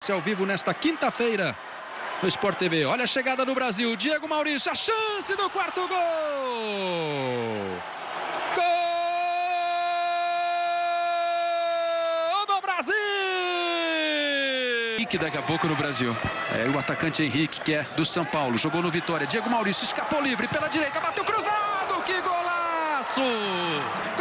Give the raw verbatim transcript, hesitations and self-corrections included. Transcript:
Fluminense ao vivo nesta quinta-feira no Sport T V. Olha a chegada do Brasil, Diego Maurício, a chance do quarto gol! Gol do Brasil! Henrique daqui a pouco no Brasil. É o atacante Henrique, que é do São Paulo, jogou no Vitória. Diego Maurício escapou livre pela direita, bateu cruzado, que golaço!